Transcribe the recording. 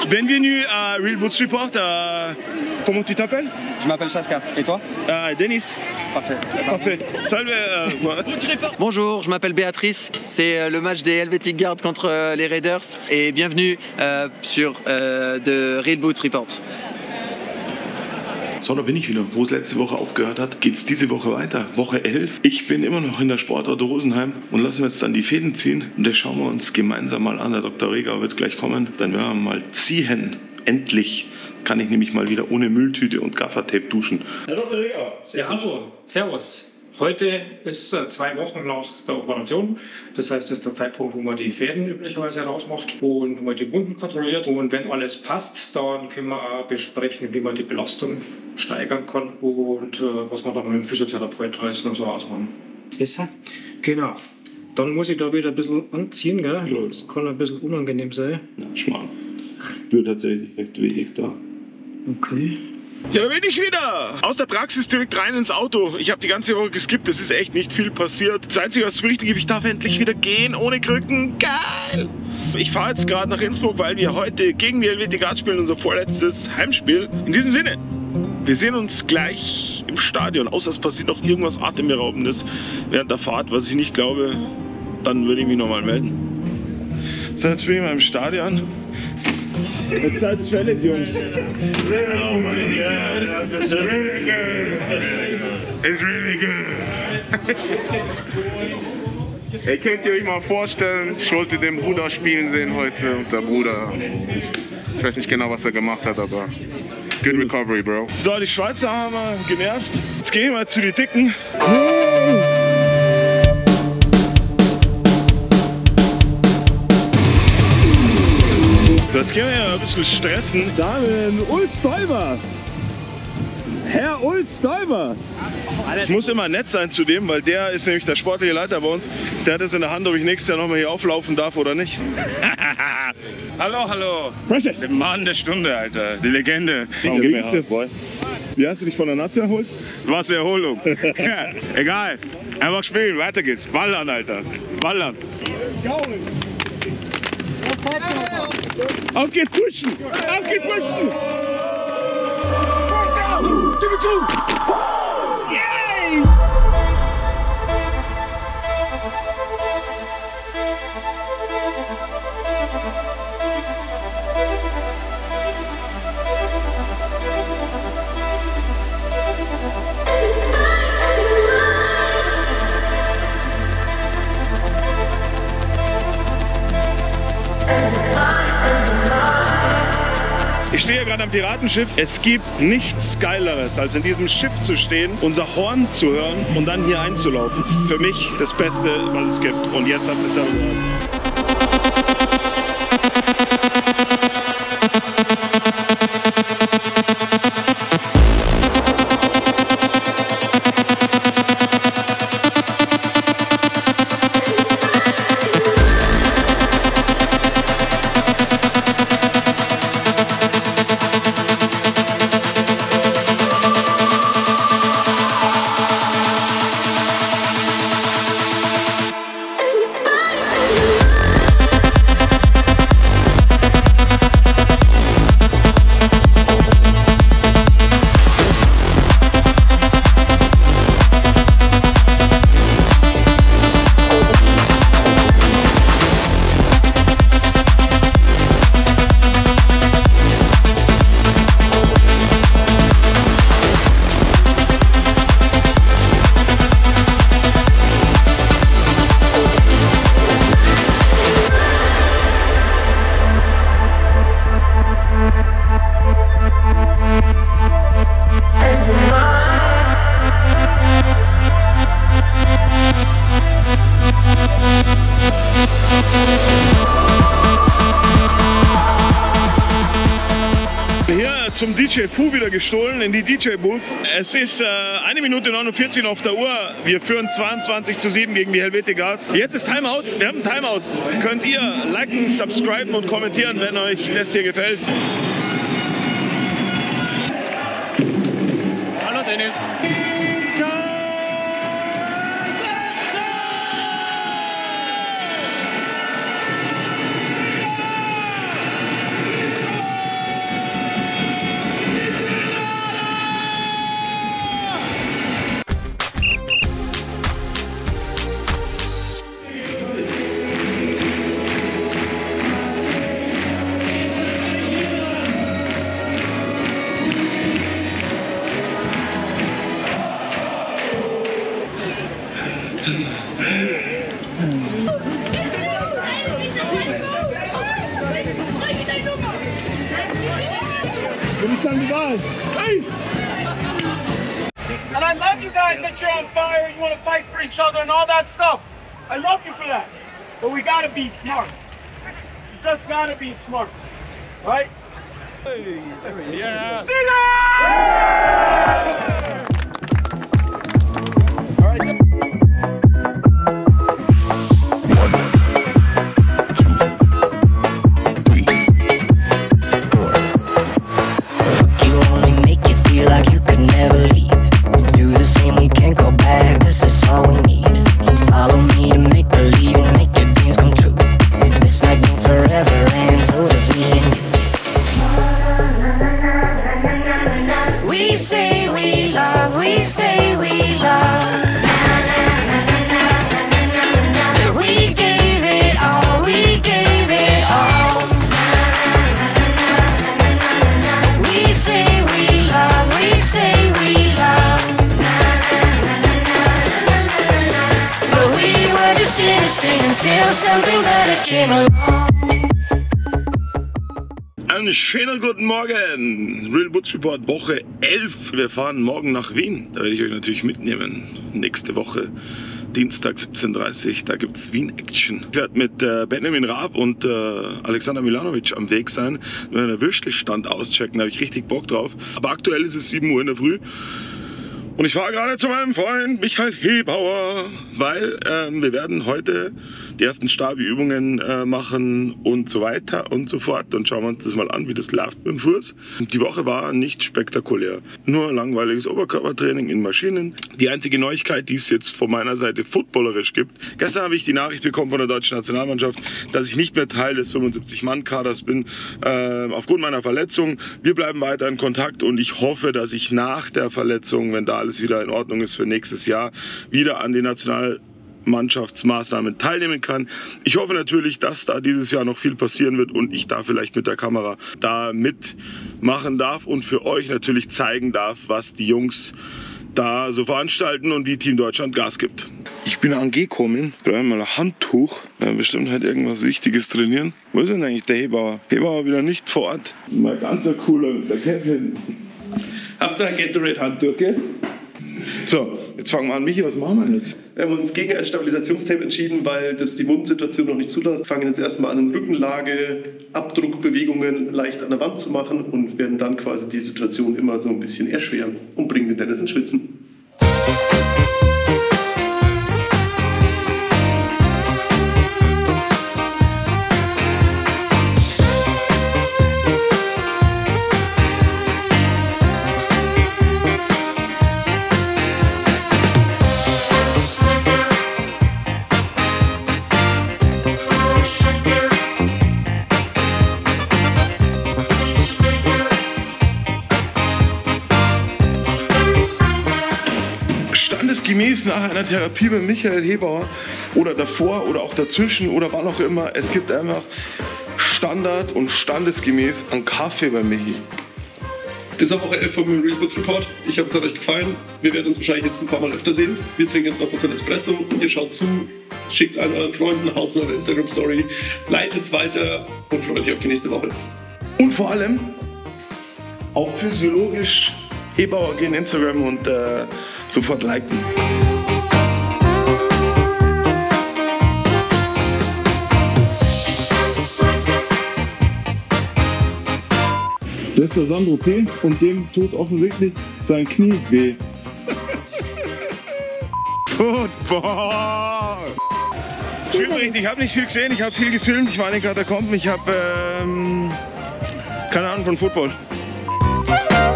Bienvenue à Real Boots Report. Comment tu t'appelles? Je m'appelle Chaska. Et toi? Denis. Parfait. Parfait. Salve. Bonjour, je m'appelle Béatrice. C'est le match des Helvetic Guards contre les Raiders. Et bienvenue sur The Real Boots Report. So, da bin ich wieder. Wo es letzte Woche aufgehört hat, geht es diese Woche weiter. Woche 11. Ich bin immer noch in der Sportart Rosenheim und lassen wir jetzt dann die Fäden ziehen. Und das schauen wir uns gemeinsam mal an. Der Dr. Reger wird gleich kommen. Dann werden wir mal ziehen. Endlich kann ich nämlich mal wieder ohne Mülltüte und Gaffertape duschen. Herr Dr. Reger. Ja, hallo. Servus. Heute ist 2 Wochen nach der Operation. Das heißt, das ist der Zeitpunkt, wo man die Fäden üblicherweise rausmacht und wo man die Wunden kontrolliert. Und wenn alles passt, dann können wir auch besprechen, wie man die Belastung steigern kann und was man dann mit dem Physiotherapeut alles noch so ausmachen. Besser? Genau. Dann muss ich da wieder ein bisschen anziehen, gell? Ja. Das kann ein bisschen unangenehm sein. Na, Schmarrn. Wird tatsächlich recht wenig da. Okay. Ja, da bin ich wieder. Aus der Praxis direkt rein ins Auto. Ich habe die ganze Woche geskippt, es ist echt nicht viel passiert. Das Einzige, was zu berichten gibt, ich darf endlich wieder gehen, ohne Krücken. Geil! Ich fahre jetzt gerade nach Innsbruck, weil wir heute gegen die Helvetic Guards spielen, unser vorletztes Heimspiel. In diesem Sinne, wir sehen uns gleich im Stadion. Außer es passiert noch irgendwas Atemberaubendes während der Fahrt, was ich nicht glaube. Dann würde ich mich nochmal melden. So, jetzt bin ich mal im Stadion. Jetzt seid's fällig, Jungs. Oh mein Gott, das ist really good. It's really good. Hey, könnt ihr euch mal vorstellen, ich wollte den Bruder spielen sehen heute und der Bruder, ich weiß nicht genau, was er gemacht hat, aber good recovery, bro. So, die Schweizer haben wir genervt. Jetzt gehen wir mal zu den Dicken. Das können wir ja ein bisschen stressen. Damen, Ulz Däuber. Herr Ulz Däuber. Ich muss immer nett sein zu dem, weil der ist nämlich der sportliche Leiter bei uns. Der hat es in der Hand, ob ich nächstes Jahr nochmal hier auflaufen darf oder nicht. Hallo, hallo. Precious. Der Mann der Stunde, Alter. Die Legende. Warum gib mir Hand, Wie hast du dich von der Nazi erholt? Was für Erholung. Ja, egal. Einfach spielen, weiter geht's. Ballern, Alter. Ballern. Auf geht's, Burschen! Auf geht's, Burschen! Gib mir zu! Yay! Ich stehe gerade am Piratenschiff. Es gibt nichts Geileres, als in diesem Schiff zu stehen, unser Horn zu hören und dann hier einzulaufen. Für mich das Beste, was es gibt. Und jetzt habt ihr es ja gehört. Zum DJ Fu wieder gestohlen in die DJ-Booth. Es ist 1 Minute 49 auf der Uhr. Wir führen 22:7 gegen die Helvetic Guards. Jetzt ist Timeout. Wir haben ein Timeout. Könnt ihr liken, subscriben und kommentieren, wenn euch das hier gefällt. Hallo Dennis. Hey! And I love you guys that you're on fire, you want to fight for each other and all that stuff. I love you for that. But we got to be smart. You just got to be smart. Right? Hey, yeah. Einen schönen guten Morgen, Real Butz Report Woche 11. Wir fahren morgen nach Wien, da werde ich euch natürlich mitnehmen. Nächste Woche, Dienstag 17:30 Uhr, da gibt es Wien Action. Ich werde mit Benjamin Raab und Alexander Milanovic am Weg sein, wir werden einen Würstelstand auschecken, da habe ich richtig Bock drauf. Aber aktuell ist es 7 Uhr in der Früh. Und ich fahre gerade zu meinem Freund Michael Hebauer, weil wir werden heute die ersten Stabi-Übungen machen und so weiter und so fort. Und schauen wir uns das mal an, wie das läuft beim Fuß. Die Woche war nicht spektakulär. Nur langweiliges Oberkörpertraining in Maschinen. Die einzige Neuigkeit, die es jetzt von meiner Seite footballerisch gibt. Gestern habe ich die Nachricht bekommen von der deutschen Nationalmannschaft, dass ich nicht mehr Teil des 75-Mann-Kaders bin, aufgrund meiner Verletzung. Wir bleiben weiter in Kontakt und ich hoffe, dass ich nach der Verletzung, wenn da alles wieder in Ordnung ist für nächstes Jahr, wieder an die Nationalmannschaftsmaßnahmen teilnehmen kann. Ich hoffe natürlich, dass da dieses Jahr noch viel passieren wird und ich da vielleicht mit der Kamera da mitmachen darf und für euch natürlich zeigen darf, was die Jungs da so veranstalten und wie Team Deutschland Gas gibt. Ich bin angekommen, brauche mal ein Handtuch. Wir werden bestimmt halt irgendwas Wichtiges trainieren. Wo ist denn eigentlich der Hebauer? Hebauer wieder nicht vor Ort. Mal ganz ein cooler, der Kevin. Habt ihr ein Gatorade-Handtuch, gell? So, jetzt fangen wir an. Michi, was machen wir jetzt? Wir haben uns gegen ein Stabilisationstape entschieden, weil das die Wundensituation noch nicht zulässt. Wir fangen jetzt erstmal an, Rückenlage, Abdruckbewegungen leicht an der Wand zu machen und werden dann quasi die Situation immer so ein bisschen erschweren und bringen den Dennis ins Schwitzen. Standesgemäß nach einer Therapie mit Michael Hebauer oder davor oder auch dazwischen oder wann auch immer, es gibt einfach Standard und standesgemäß einen Kaffee bei Michi. Das war Woche 11 vom Real Butz Report. Ich hoffe, es hat euch gefallen. Wir werden uns wahrscheinlich jetzt ein paar Mal öfter sehen. Wir trinken jetzt noch unseren Espresso und ihr schaut zu, schickt es allen euren Freunden, haut es in eure Instagram-Story, leitet es weiter und freut euch auf die nächste Woche. Und vor allem auf physiologisch Hebauer gehen Instagram und sofort liken. Das ist der Sandro P. und dem tut offensichtlich sein Knie weh. Football! Schwierig, ich habe nicht viel gesehen, ich habe viel gefilmt, ich war in den Katakomben, ich habe keine Ahnung von Football.